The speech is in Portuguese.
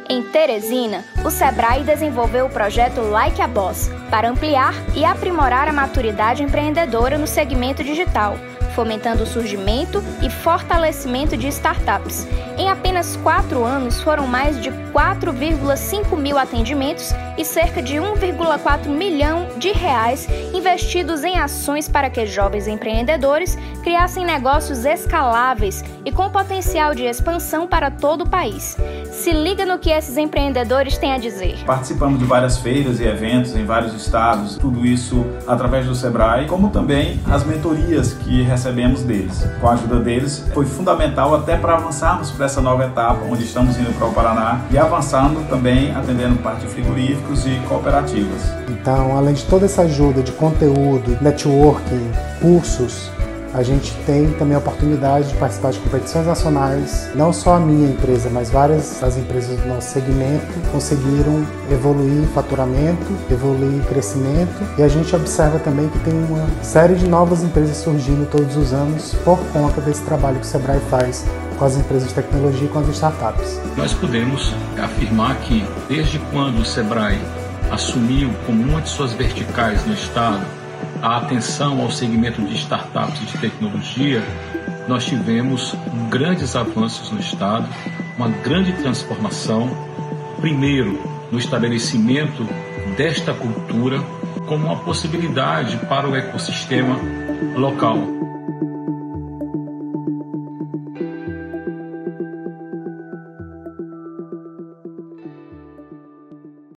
Em Teresina, o Sebrae desenvolveu o projeto Like a Boss para ampliar e aprimorar a maturidade empreendedora no segmento digital, fomentando o surgimento e fortalecimento de startups. Em apenas 4 anos, foram mais de 4,5 mil atendimentos e cerca de 1,4 milhão de reais investidos em ações para que jovens empreendedores criassem negócios escaláveis e com potencial de expansão para todo o país. Se liga no que esses empreendedores têm a dizer. Participamos de várias feiras e eventos em vários estados, tudo isso através do Sebrae, como também as mentorias que recebemos deles. Com a ajuda deles, foi fundamental até para avançarmos para essa nova etapa, onde estamos indo para o Paraná e avançando também, atendendo parte de frigoríficos e cooperativas. Então, além de toda essa ajuda de conteúdo, networking, cursos, a gente tem também a oportunidade de participar de competições nacionais. Não só a minha empresa, mas várias das empresas do nosso segmento conseguiram evoluir em faturamento, evoluir em crescimento. E a gente observa também que tem uma série de novas empresas surgindo todos os anos por conta desse trabalho que o Sebrae faz com as empresas de tecnologia e com as startups. Nós podemos afirmar que, desde quando o Sebrae assumiu como uma de suas verticais no Estado a atenção ao segmento de startups e de tecnologia, nós tivemos grandes avanços no Estado, uma grande transformação, primeiro no estabelecimento desta cultura como uma possibilidade para o ecossistema local.